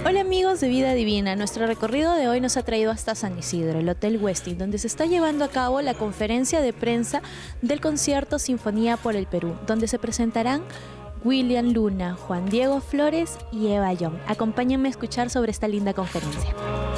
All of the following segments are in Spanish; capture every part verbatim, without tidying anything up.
Hola amigos de Vida Divina, nuestro recorrido de hoy nos ha traído hasta San Isidro, el Hotel Westin, donde se está llevando a cabo la conferencia de prensa del concierto Sinfonía por el Perú, donde se presentarán William Luna, Juan Diego Flores y Eva Young. Acompáñenme a escuchar sobre esta linda conferencia.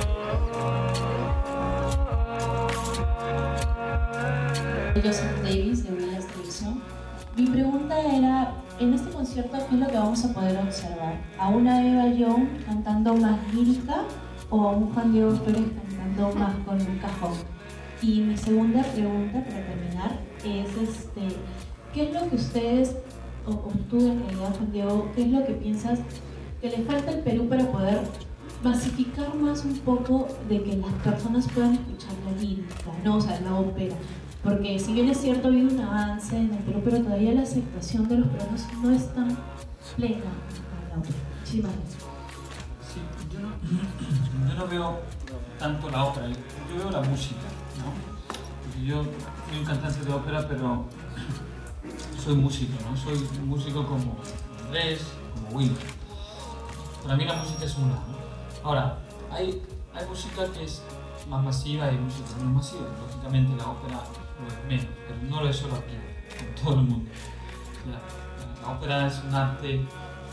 Yo soy Davis de Williams Televisión. Mi pregunta era, en este concierto, ¿qué es lo que vamos a poder observar? ¿A una Eva Young cantando más lírica o a un Juan Diego Flores cantando más con un cajón? Y mi segunda pregunta, para terminar, es este, ¿qué es lo que ustedes, o, o tú en realidad, Juan Diego, qué es lo que piensas que le falta al Perú para poder masificar más un poco de que las personas puedan escuchar la lírica, ¿no? O sea, la ópera? Porque si bien es cierto, ha habido un avance en el Perú, pero todavía la aceptación de los peruanos no es tan plena en la ópera. Muchísimas gracias. Sí, yo no, yo no veo tanto la ópera, yo veo la música, ¿no? Porque yo soy un cantante de ópera, pero soy músico, ¿no? Soy músico como Andrés, como Will. Para mí la música es una, ¿no? Ahora, hay, hay música que es más masiva y música menos masiva. Lógicamente la ópera lo es menos, pero no lo es solo aquí, en todo el mundo. La, la ópera es un arte y,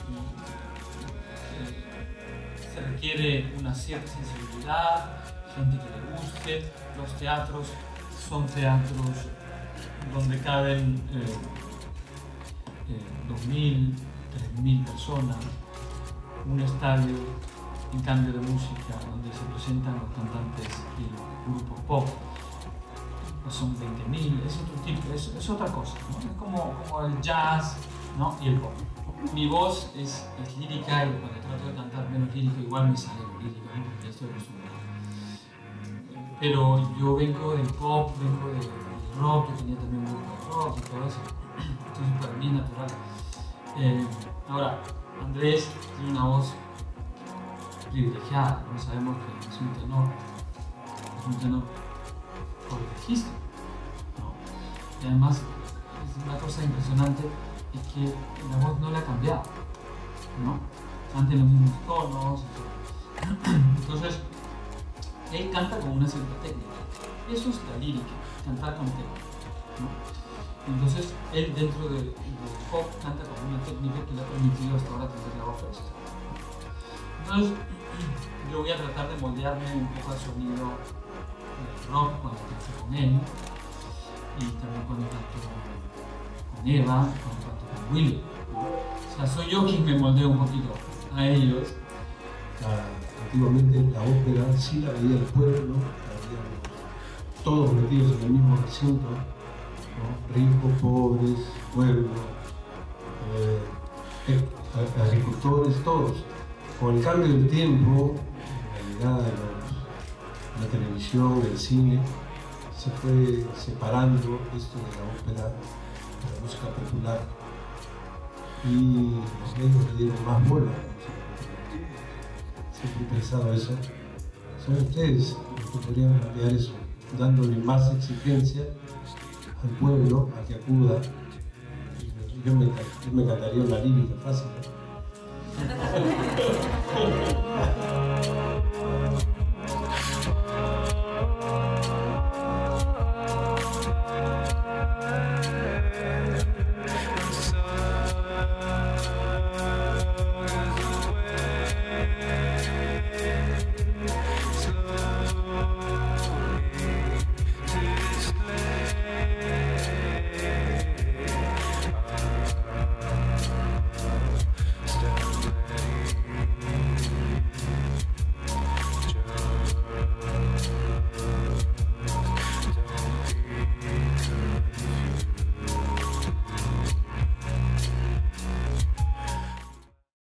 eh, se requiere una cierta sensibilidad, gente que le guste. Los teatros son teatros donde caben eh, eh, dos mil, tres mil personas, un estadio en cambio de música donde se presentan los cantantes y los grupos pop, pues son veinte mil, es otro tipo, es, es otra cosa, ¿no? Es como, como el jazz, ¿no? Y el pop. Mi voz es, es lírica y cuando trato de cantar menos lírica igual me sale lo lírico, ¿no? Porque ya estoy acostumbrado. Pero yo vengo del pop, vengo del rock, yo tenía también un grupo de rock y todo eso, entonces para mí es natural. Eh, ahora, Andrés tiene una voz privilegiada, no sabemos que es un tenor, es un tenor por registro, ¿no? Y además es una cosa impresionante es que la voz no la ha cambiado, ¿no? Antes los mismos tonos, entonces él canta con una cierta técnica, eso es la lírica, cantar con técnica, ¿no? Entonces él dentro del de pop canta con una técnica que le ha permitido hasta ahora tener la voz fresca. Entonces, yo voy a tratar de moldearme un poco al sonido del rock cuando canto con él y también cuando canto con Eva, cuando canto con Will. O sea, soy yo quien me moldeo un poquito a ellos. La, antiguamente la ópera sí la veía el pueblo, la veíamos todos metidos en el mismo recinto, ¿no? Ricos, pobres, pueblo, eh, eh, agricultores, todos. Con el cambio del tiempo, la llegada de los, la televisión, el cine, se fue separando esto de la ópera, de la música popular, y los medios le dieron más bola. Siempre he pensado eso. Son ustedes los que podrían cambiar eso, dándole más exigencia al pueblo a que acuda. Yo me, yo me cantaría una lírica fácil, ¿no?